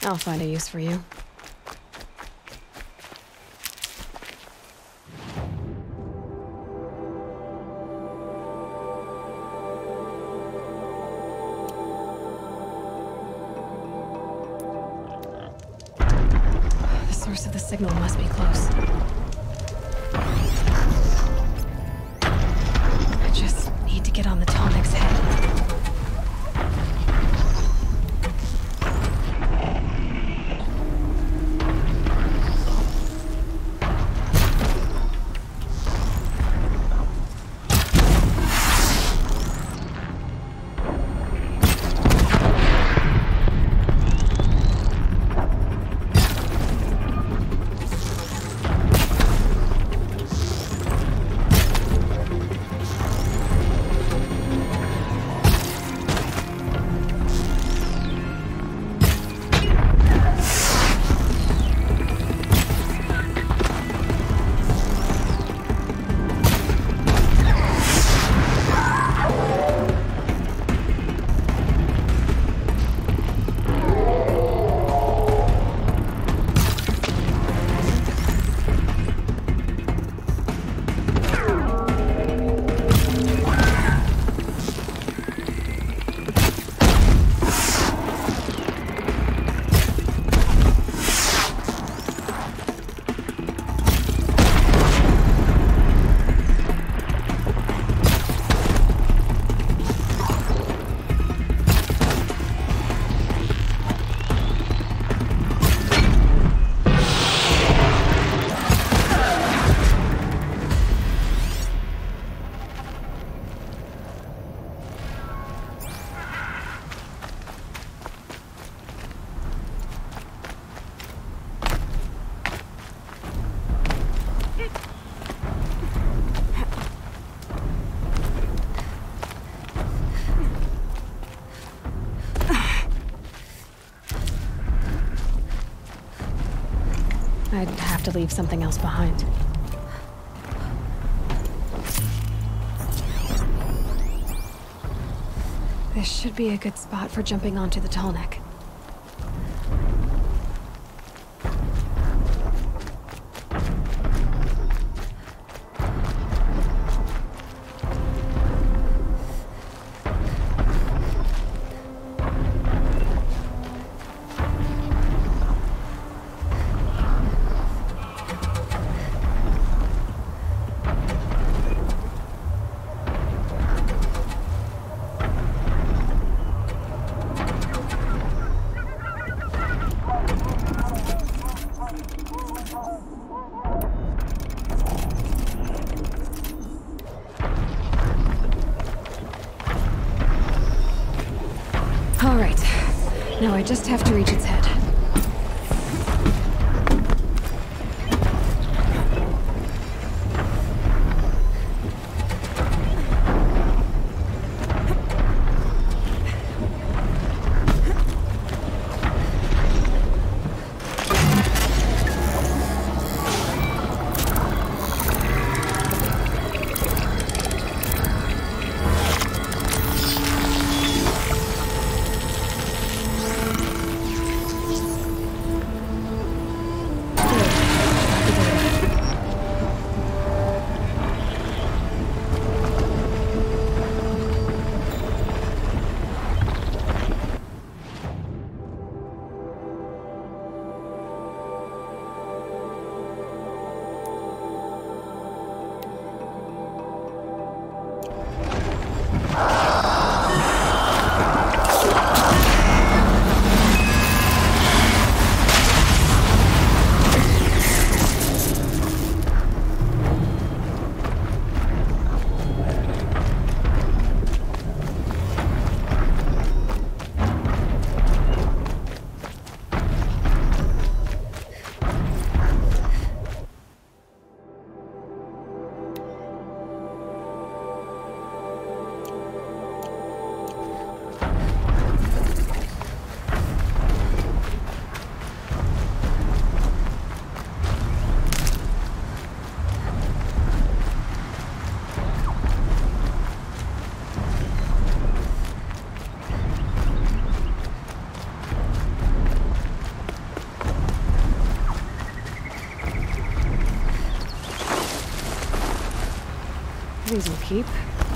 I'll find a use for you. The source of the signal must be close. I just need to get on the Tallneck's head. I'd have to leave something else behind. This should be a good spot for jumping onto the Tallneck. All right. Now I just have to reach its head. these will keep.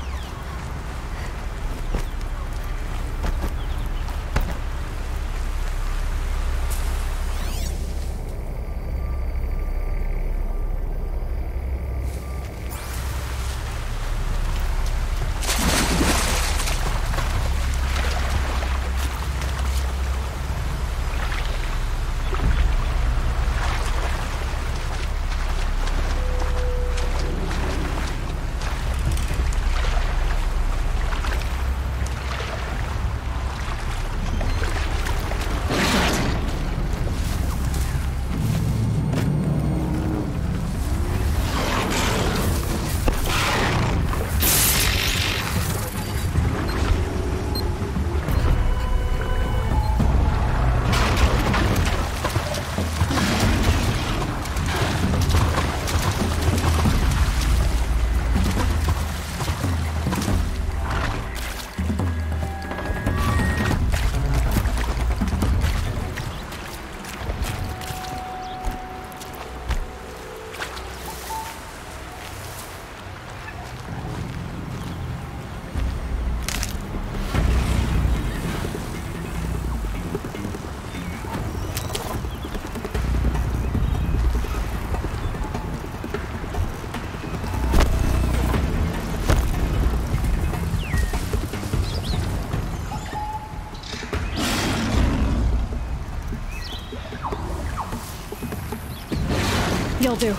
You'll do.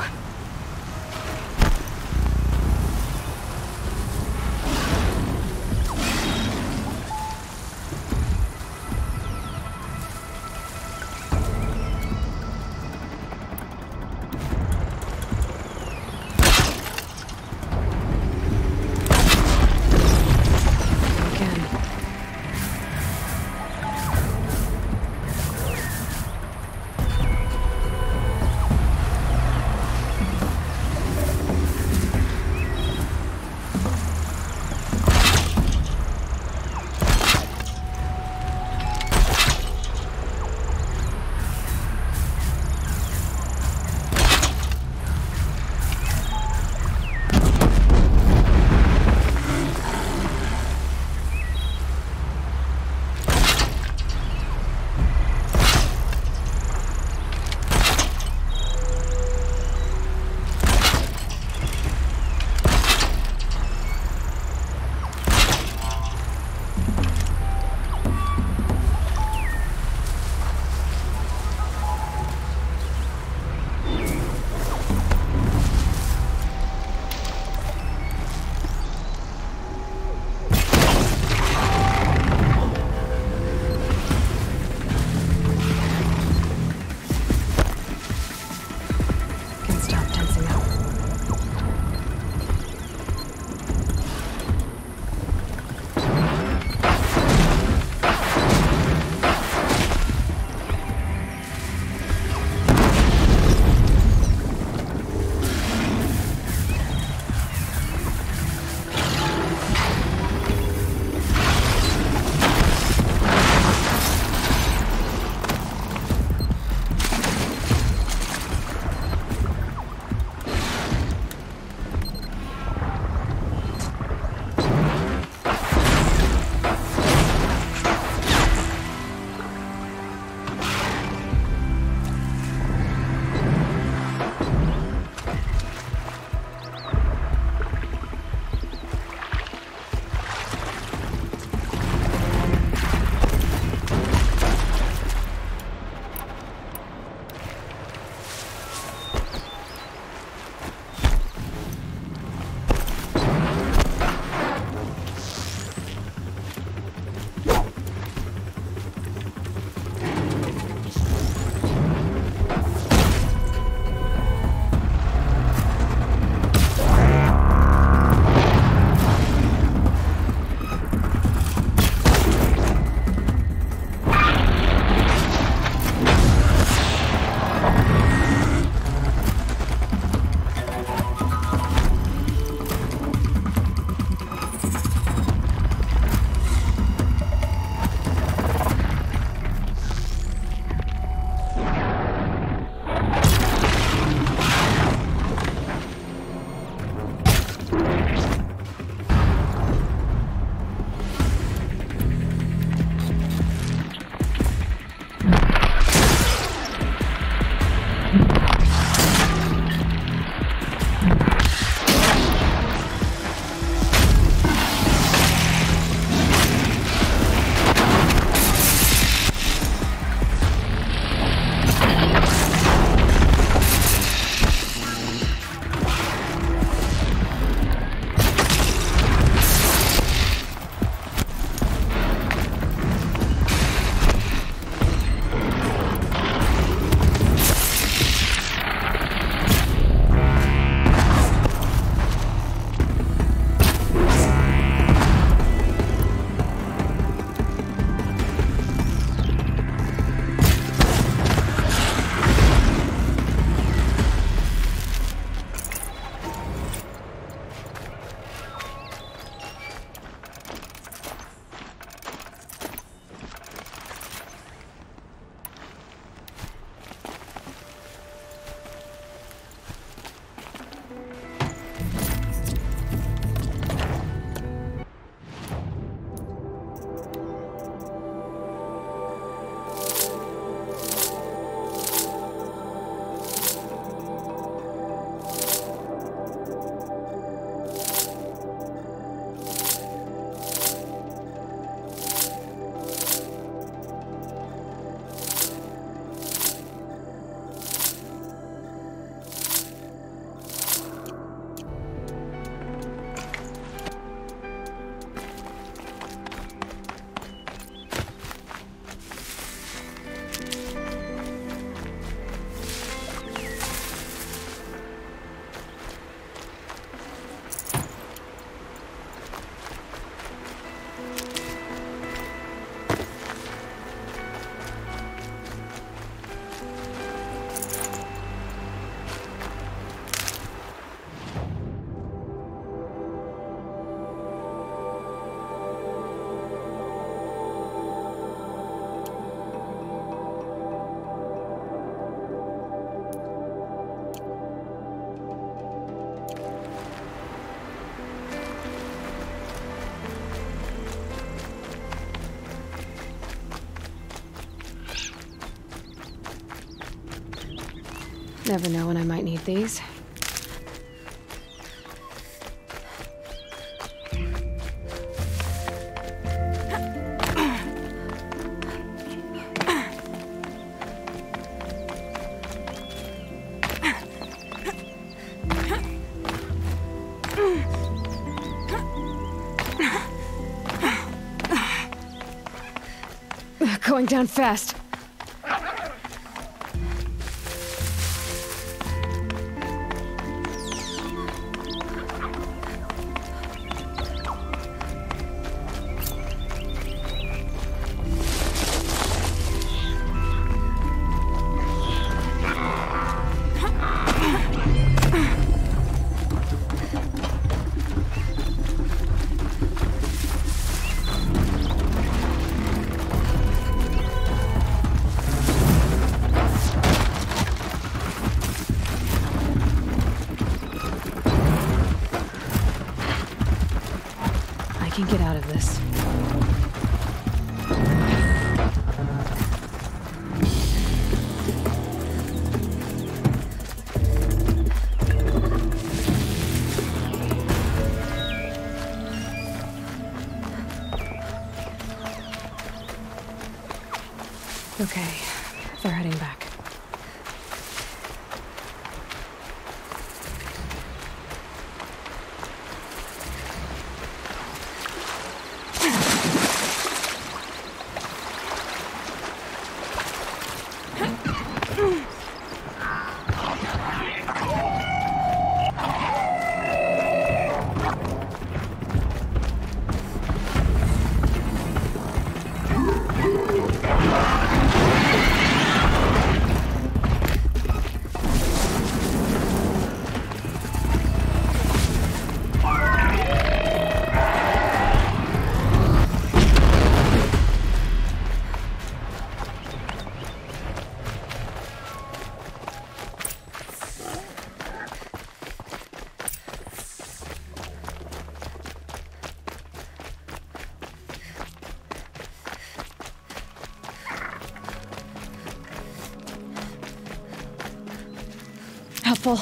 Never know when I might need these. Going down fast. Get out of this. Okay, they're heading back. Helpful.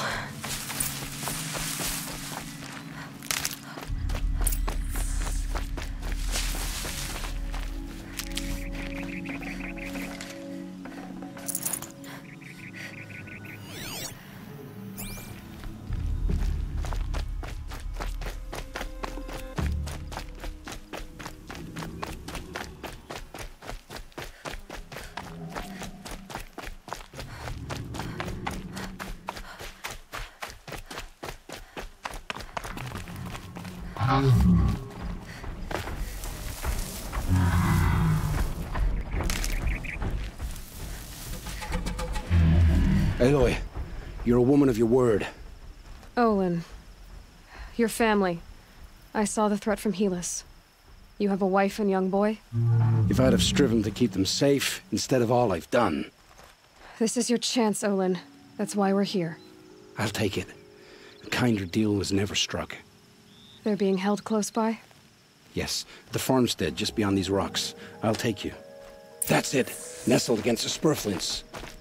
Aloy, you're a woman of your word. Olin. Your family. I saw the threat from Helis. You have a wife and young boy? If I'd have striven to keep them safe, instead of all I've done. This is your chance, Olin. That's why we're here. I'll take it. A kinder deal was never struck. They're being held close by? Yes, the farmstead just beyond these rocks. I'll take you. That's it, nestled against the spurflints.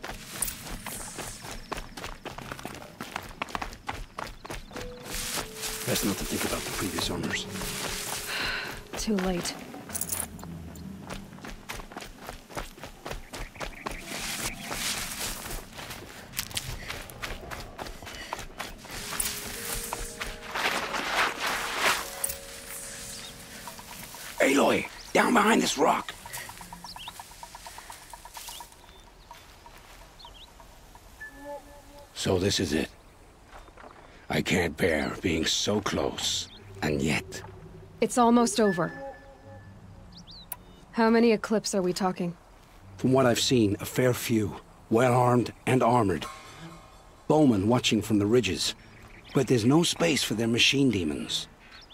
Best not to think about the previous owners. Too late. Aloy, down behind this rock. So this is it. I can't bear being so close, and yet... It's almost over. How many Eclipse are we talking? From what I've seen, a fair few. Well-armed and armored. Bowmen watching from the ridges. But there's no space for their machine demons.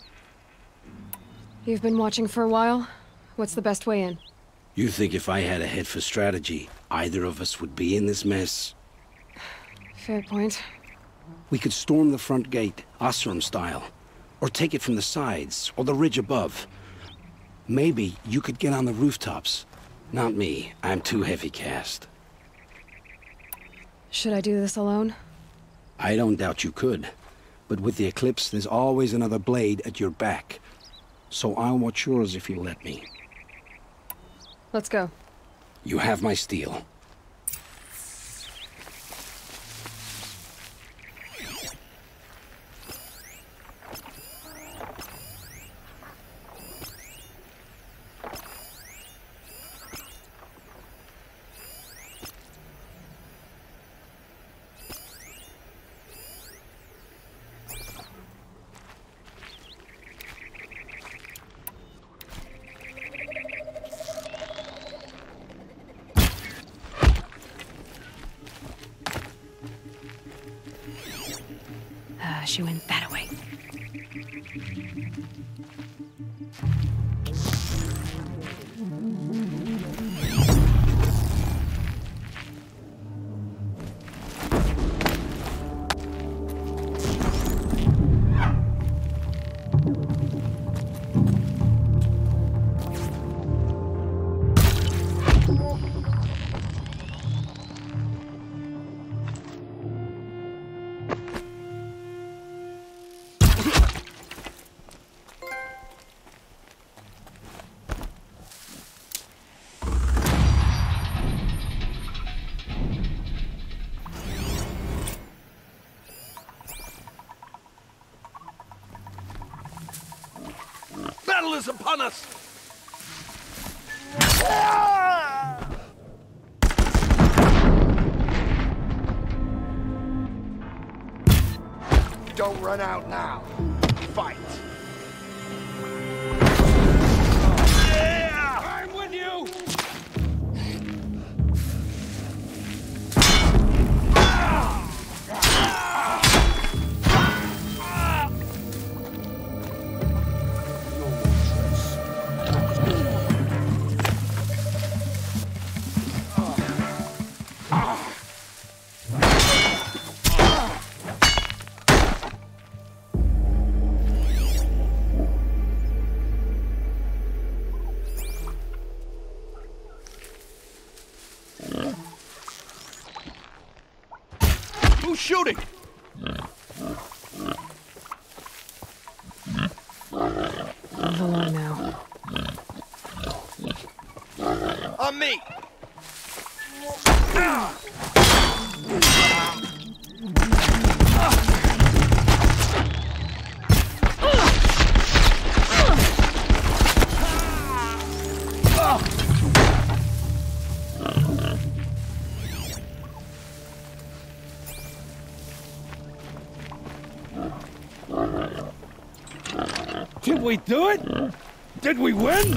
You've been watching for a while? What's the best way in? You think if I had a head for strategy, either of us would be in this mess? Fair point. We could storm the front gate, Osram style. Or take it from the sides, or the ridge above. Maybe you could get on the rooftops. Not me. I'm too heavy cast. Should I do this alone? I don't doubt you could. But with the Eclipse, there's always another blade at your back. So I'll watch yours if you let me. Let's go. You have my steel. She went that way. Battle is upon us! Don't run out now. Fight! I'm with you! Who's shooting? Move along now. On me! Did we do it? Did we win?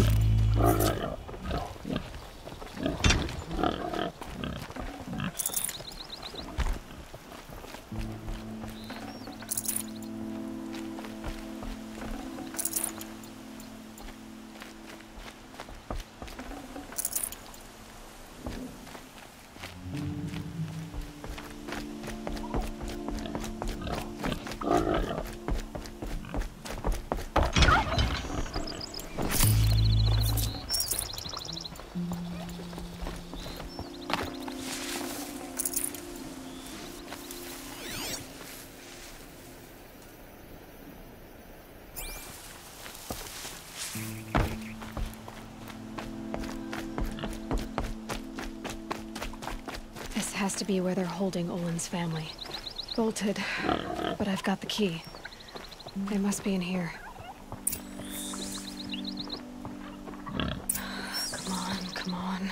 This has to be where they're holding Olin's family. Bolted, but I've got the key. They must be in here. Come on, come on.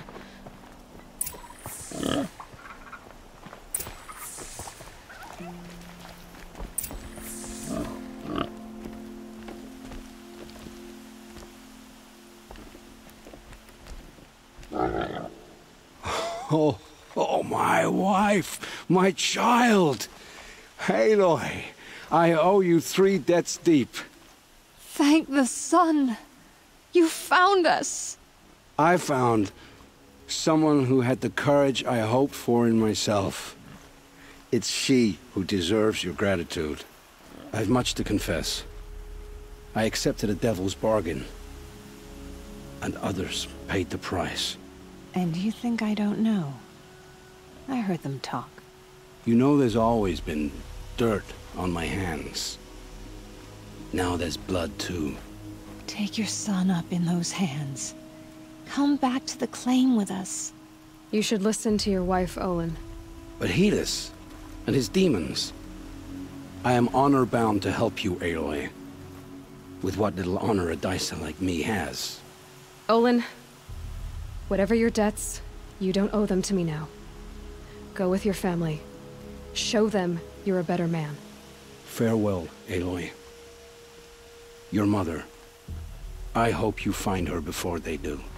Oh, my wife, my child. Aloy, I owe you 3 debts deep. Thank the sun! You found us! I found someone who had the courage I hoped for in myself. It's she who deserves your gratitude. I've much to confess. I accepted a devil's bargain, and others paid the price. And you think I don't know? I heard them talk. You know there's always been dirt on my hands. Now there's blood too. Take your son up in those hands. Come back to the claim with us. You should listen to your wife, Olin. But Helis and his demons. I am honor-bound to help you, Aloy. With what little honor a Dyson like me has. Olin, whatever your debts, you don't owe them to me now. Go with your family. Show them you're a better man. Farewell, Aloy. Your mother. I hope you find her before they do.